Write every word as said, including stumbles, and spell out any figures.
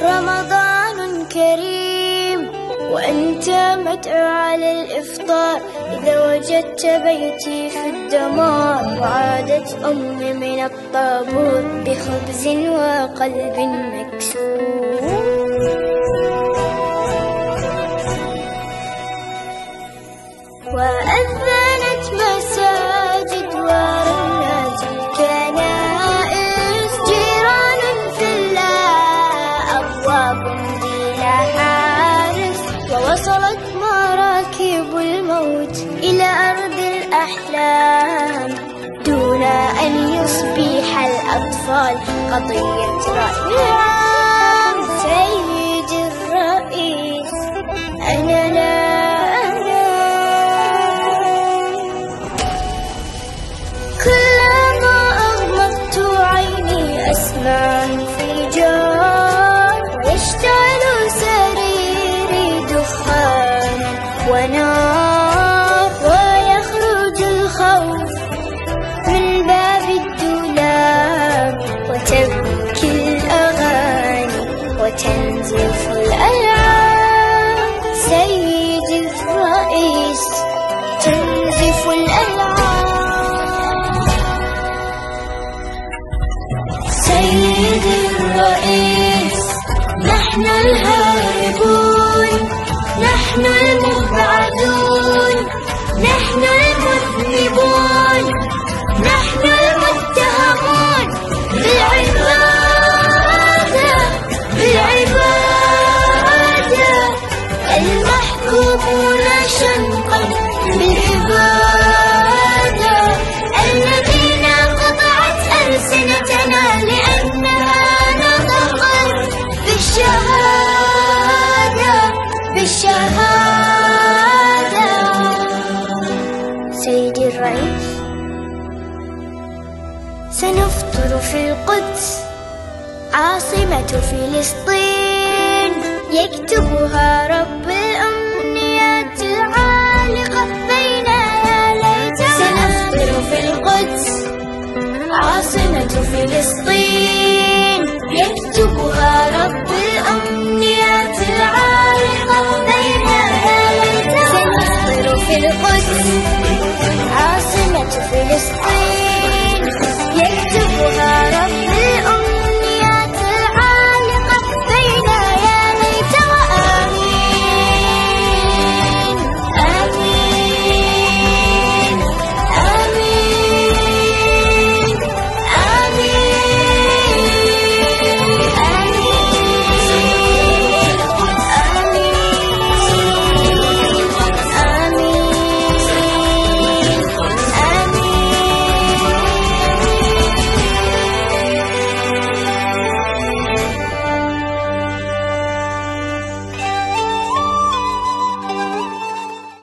رمضان كريم وأنت مدعو على الإفطار، إذا وجدت بيتي في الدمار، وعادت أمي من الطابور بخبز وقلب مكسور. وأذنت مساجد ورنت الكنائس، جيران في الله أبواب بلا حارس، ووصلت مراكب الموت إلى أرض الأحلام، دون أن يصبح الأطفال قضية رأي عام. سيد الرئيس أنا لا أسمع انفجار، يشتعل سريري دخان ونار، ويخرج الخوف من باب الدولاب، وتبكي الأغاني وتنزف الألعاب. سيد الرئيس تنزف الألعاب. سيد الرئيس نحن الهاربون، نحن المبعدون، نحن المذنبون، نحن المتهمون بالعبادة بالعبادة، المحكومون شنقا بالعبادة، الذين قطعت ألسنتنا لأنها نطقت بالشهادة بالشهادة. سيدي الرئيس سنفطر في القدس عاصمة فلسطين، يكتبها رب الأمنيات العالقة بين يا ليتها. سنفطر في القدس عاصمة فلسطين.